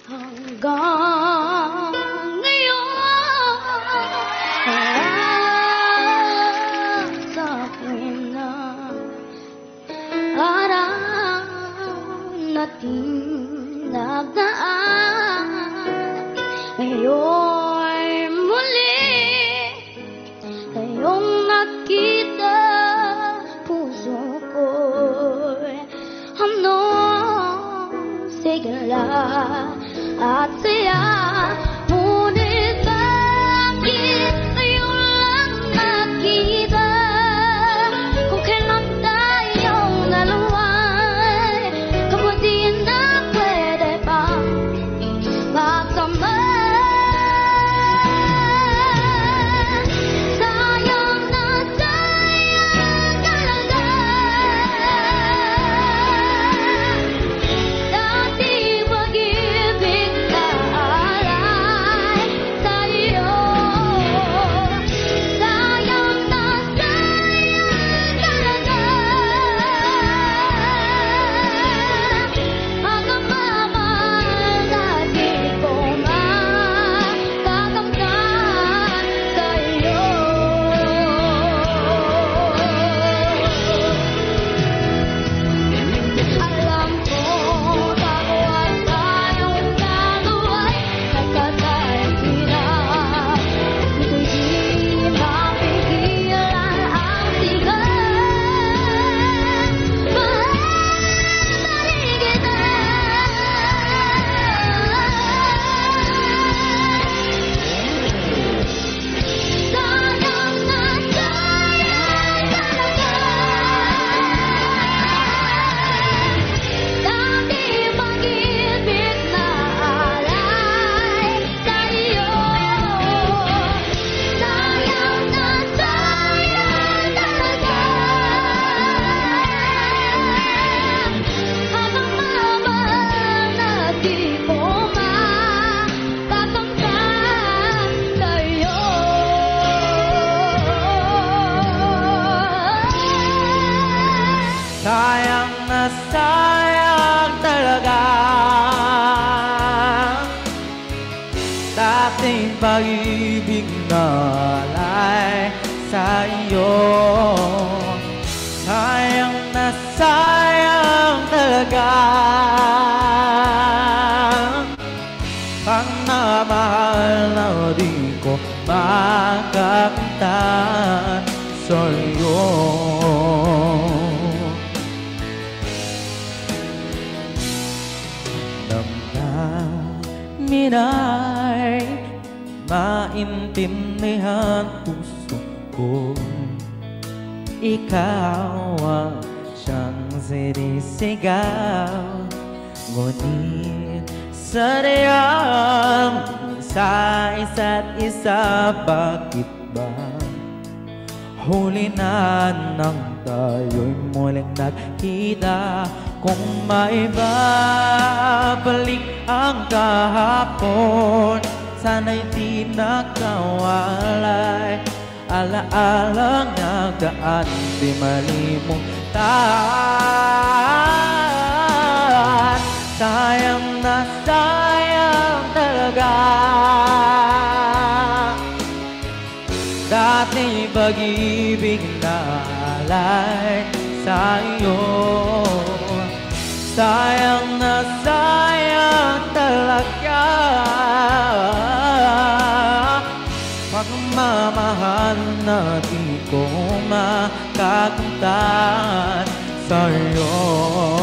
Hanggang ngayon sa akin na araw nating nagdaan. Ngayon muli kayong nakita, puso ko'y hamnon sigla at saya. Ngunit bakit ngayon lang nakita? Kung kailan tayong naluway, kapag di na pwede pa magsama. Sayang na sayang talaga. Dati pag-ibig na alay sa'yo. Sayang na sayang talaga. Hanggang mamahal na di ko makakamtan sa'yo. Alam ko bawat tayong naluway, nagkatayang hirap. Ngunit di mapigilan ang sigaw. Mahalin kita. Sayang na sayang talaga. Dati pag-ibig na alay sa'yo. Sayang na sayang talaga. Habang mabal na di ko makakamtan sa'yo. Sayang na sayang talaga. Dating pag-ibig na alay sa iyo. Sayang na sayang talaga. Pang namahal na di ko makakamtan sa'yo. Damdamin ay maintindihan puso ko. Ikaw ang siyang sinisigaw. Ngunit sadyang sa isa't isa, bakit ba huli na nang tayo'y muling nagkita? Kung maibabalik ang kahapon, sana'y di nakawalay. Alaalang nagdaan, di malimutan. Sayang na sayang talaga. Dati pag-ibig na alay sa'yo. Sayang na sayang talaga. Pagmamahal na di ko makakamtan sa'yo.